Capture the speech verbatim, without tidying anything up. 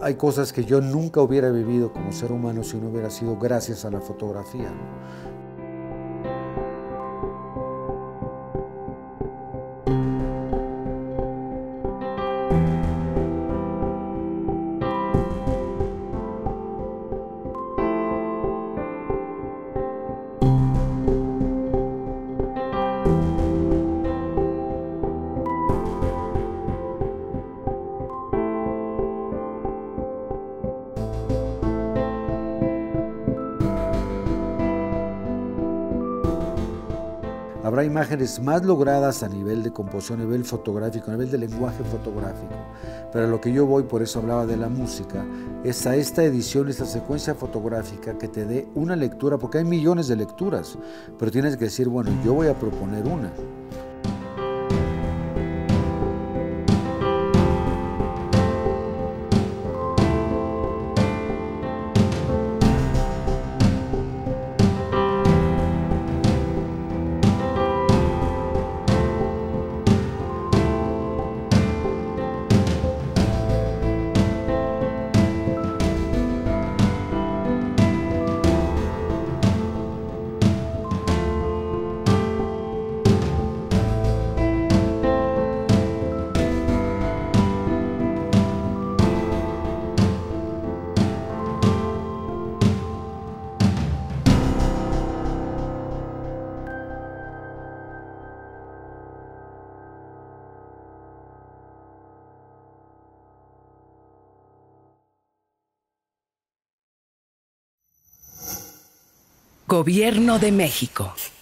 hay cosas que yo nunca hubiera vivido como ser humano si no hubiera sido gracias a la fotografía, ¿no? Habrá imágenes más logradas a nivel de composición, a nivel fotográfico, a nivel de lenguaje fotográfico. Pero a lo que yo voy, por eso hablaba de la música, es a esta edición, esta secuencia fotográfica que te dé una lectura, porque hay millones de lecturas, pero tienes que decir, bueno, yo voy a proponer una. Gobierno de México.